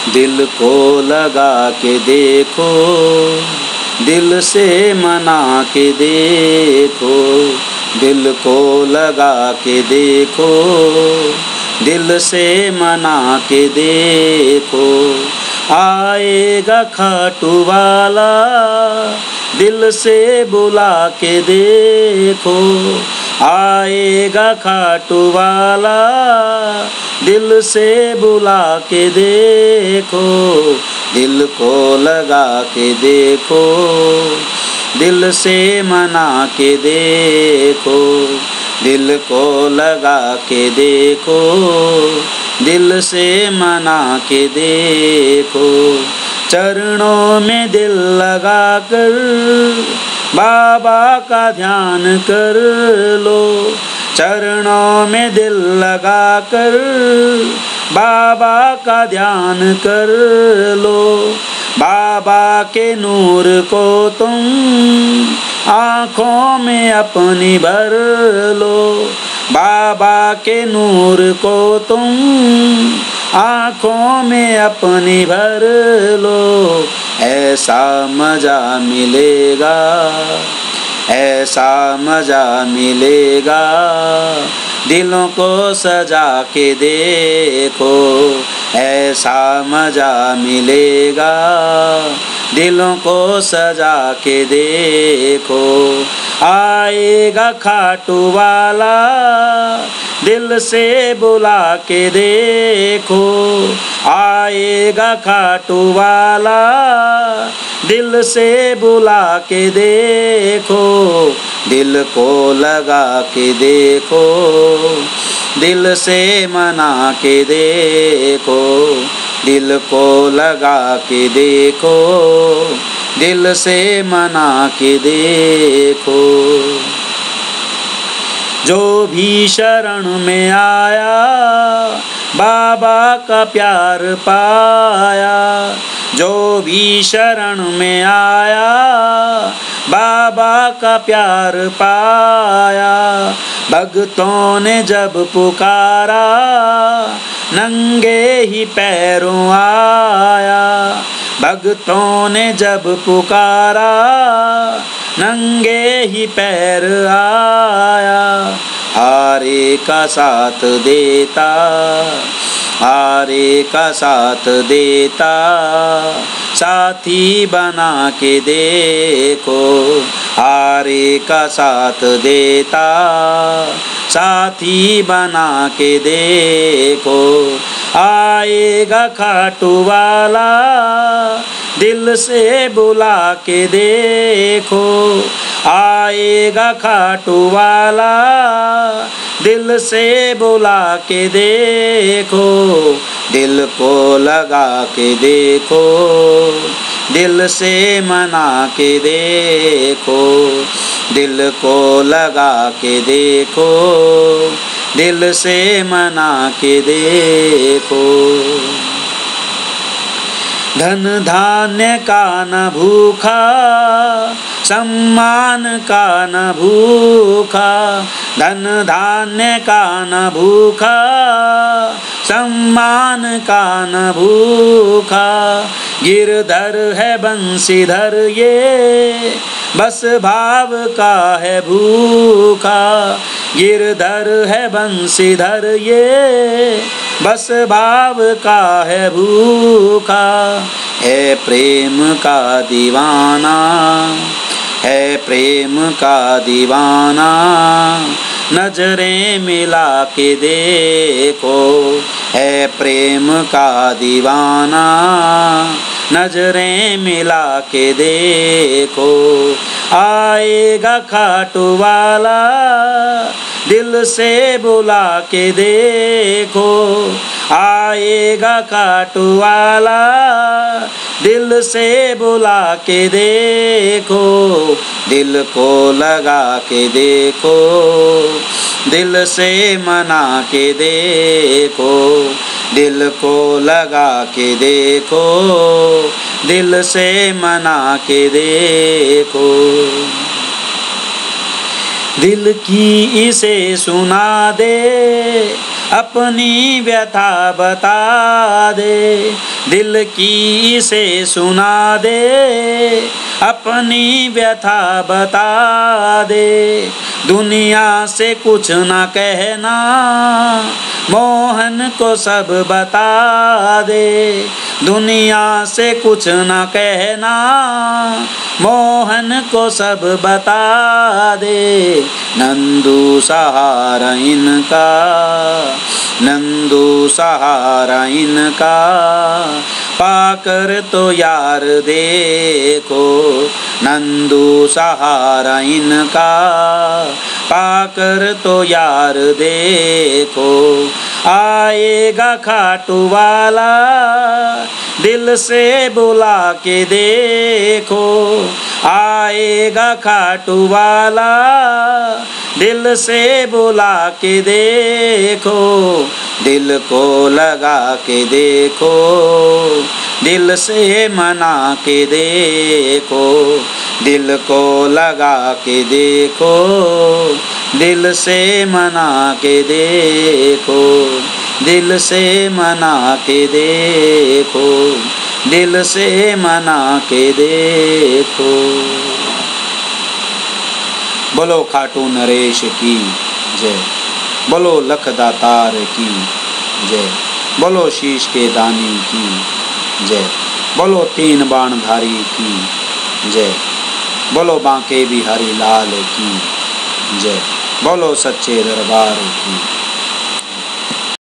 दिल को लगा के देखो, दिल से मना के देखो, दिल को लगा के देखो, दिल से मना के देखो। आएगा खाटू वाला, दिल से बुला के देखो। आएगा खाटू वाला, दिल से बुला के देखो। दिल को लगा के देखो, दिल से मना के देखो। दिल को लगा के देखो, दिल से मना के देखो। चरणों में दिल लगा कर बाबा का ध्यान कर लो। चरणों में दिल लगा कर बाबा का ध्यान कर लो। बाबा के नूर को तुम आँखों में अपनी भर लो। बाबा के नूर को तुम आँखों में अपनी भर लो। ऐसा मजा मिलेगा, ऐसा मजा मिलेगा, दिलों को सजा के देखो। ऐसा मजा मिलेगा, दिलों को सजा के देखो। आएगा खाटू वाला, दिल से बुला के देखो। आएगा खाटू वाला, दिल से बुला के देखो। दिल को लगा के देखो, दिल से मना के देखो। दिल को लगा के देखो, दिल से मना के देखो। जो भी शरण में आया, बाबा का प्यार पाया। जो भी शरण में आया, बाबा का प्यार पाया। भक्तों ने जब पुकारा, नंगे ही पैरों आया। भक्तों ने जब पुकारा, नंगे ही पैर आया। हारे का साथ देता, हारे का साथ देता, साथी बना के देखो। हारे का साथ देता, साथी बना के देखो। आएगा खाटू वाला, दिल से बुला के देखो। आएगा खाटू वाला, दिल से बुला के देखो। दिल को लगा के देखो, दिल से मना के देखो। दिल को लगा के देखो, दिल से मना के देखो। धन धान्य का न भूखा, सम्मान का न भूखा। धन धान्य का न भूखा, सम्मान का न भूखा। गिरधर है बंसीधर ये, बस भाव का है भूखा। गिरधर है बंसीधर ये, बस भाव का है भूखा। है प्रेम का दीवाना, है प्रेम का दीवाना। नजरें मिला के देखो, है प्रेम का दीवाना। नजरें मिला के देखो। आएगा खाटू वाला, दिल से बुला के देखो। आएगा खाटू वाला, दिल से बुला के देखो। दिल को लगा के देखो, दिल से मना के देखो। दिल को लगा के देखो, दिल से मना के देखो। दिल की इसे सुना दे, अपनी व्यथा बता दे, दिल की से सुना दे, अपनी व्यथा बता दे, दुनिया से कुछ ना कहना, मोहन को सब बता दे, दुनिया से कुछ ना कहना, मोहन को सब बता दे, नंदू सहारा इनका, नंदू सहारा इनका, पाकर तो यार देखो, नंदू सहारा इनका, पाकर तो यार देखो, आएगा खाटू वाला, दिल से बुला के देखो, आएगा खाटू वाला, दिल से बुला के देखो, दिल को लगा के देखो, दिल से मना के देखो, दिल को लगा के देखो, दिल से मना के देखो, दिल से मना के देखो, दिल से मना के देखो। बोलो खाटू नरेश की जय, बोलो लखदातार की जय, बोलो शीश के दानी की जय, बोलो तीन बाणधारी की जय, बोलो बांके बिहारी लाल की जय, बोलो सच्चे दरबार की।